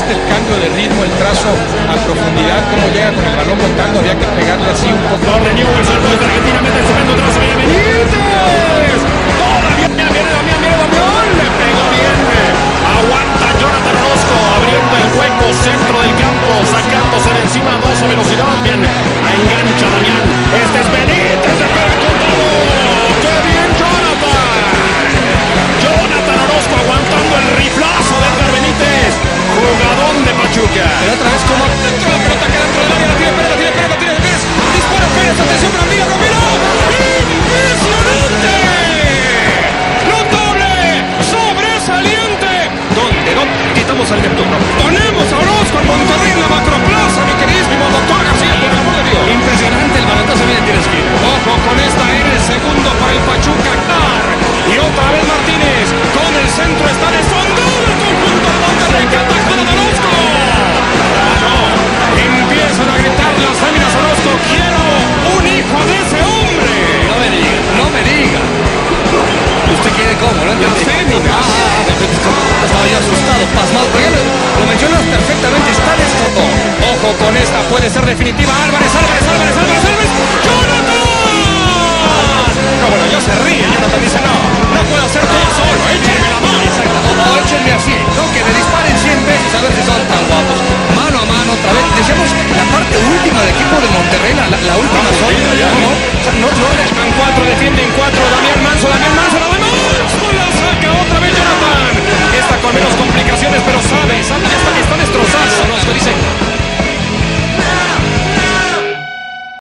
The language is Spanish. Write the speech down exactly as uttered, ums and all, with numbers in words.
interesante el cambio de ritmo, el trazo a profundidad, cómo llega con el balón botando, había que pegarle así un poco. Lo reñó el centro de Argentina, mete el segundo trazo y Benítez. Todavía viene Damián, viene Damián, le pegó bien. Aguanta Jonathan Orozco, abriendo el hueco, centro del campo, sacándose de encima a dos a velocidad. Bien, engancha Damián. Este es Benítez, le pega con todo. ¡Qué bien, Jonathan! Jonathan Orozco aguantando el riflazo de Edgar Benítez. Jugadón de Pachuca. Pero otra vez como dentro de la pelota que dentro del área, la tiene Pérez, la tiene Pérez, la tiene Pérez. Dispara Pérez, atención, Ramiro, Ramiro. ¡Impresionante! ¡Notable! ¡Sobresaliente! ¿Dónde? ¿Dónde? Quitamos al Neptuno. Ponemos a Orozco en Monterrey en la macroplaza, mi queridísimo doctor García, por el amor de Dios. Impresionante el balotazo, viene tienes que ir. Ojo con esta en el segundo para el Pachuca. Y otra vez Martínez. Con el centro está desfondado el conjunto de Monterrey. ¡Qué atajada de Orozco! ¡Claro! Empiezan a gritar las féminas Orozco. ¡Quiero un hijo de ese hombre! No me diga, no me diga. ¿Usted quiere cómo? ¿No? Las féminas. Ah, ah, ah, estaba yo asustado, pasmado. Pero ya lo, lo mencionas perfectamente. Está desfondado. Ojo con esta. Puede ser definitiva. Álvarez.